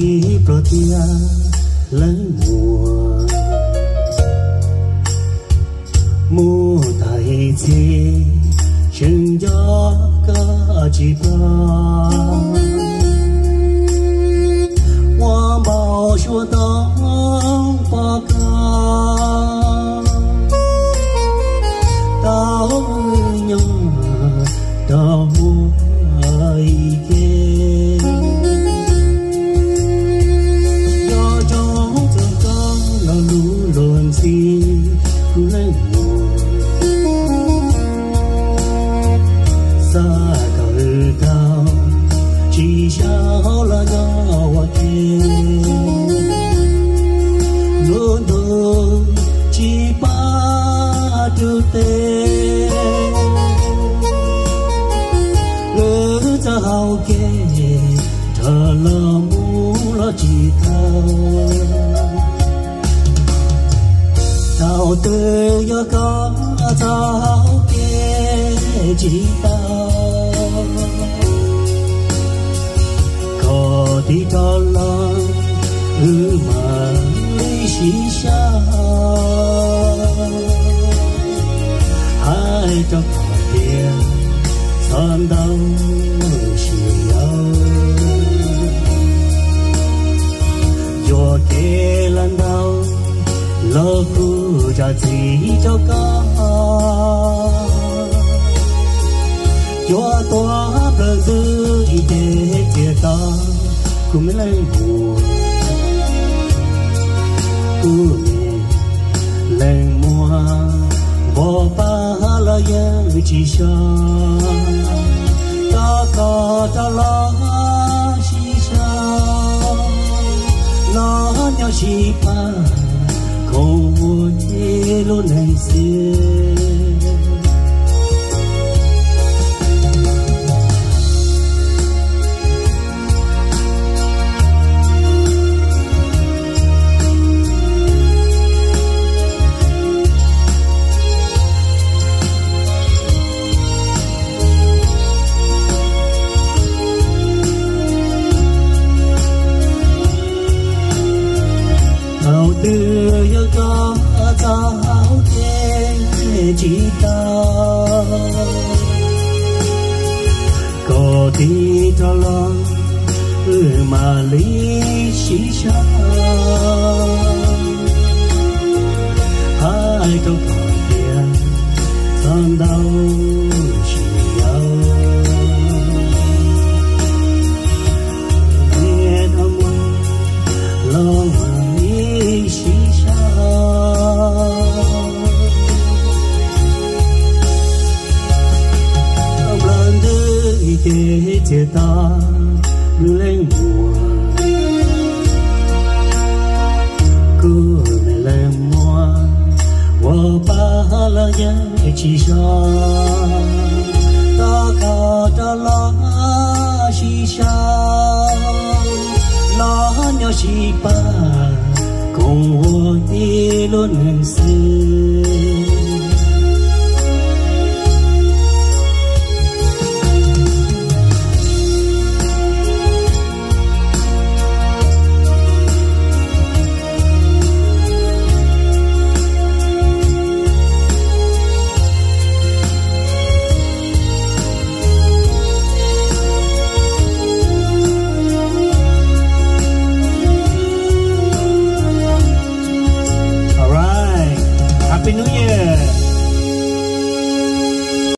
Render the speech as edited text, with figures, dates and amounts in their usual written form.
protia lấy mùa tại chi chừng gió cả chỉ ta hoa bao chúa tao ba ca tao nhớ tao ai kia do trong trời cao nó lũ lộn gì lấy mùa xa cờ cao chỉ sao là nhau kia luôn thôi chỉ ba đứa tê lỡ ra hao kê thở là mu lo chỉ tao tươi cho có tao kê chỉ tao có thì có lo mà lý xí xa hai cho có tiền son đâu chiều cho kê lần đầu lo phụ cho gì cho con cho toa bờ tư để chia ta cùng lấy buồn của mình lên mùa bỏ ba la yên chỉ cho ta có ta lo chỉ cho lo nhau chỉ ba không muốn luôn hành xưa từ yêu có tao thế chỉ tao có đi cho lo mà lý chỉ cho hai câu còn tiền son đâu chiều nghe thầm lo để chia ta lên mùa cứ mẹ lên mùa và ba la nhớ chỉ cho ta cả ta lo chỉ cho lo nhau chỉ ba cùng đi luôn xưa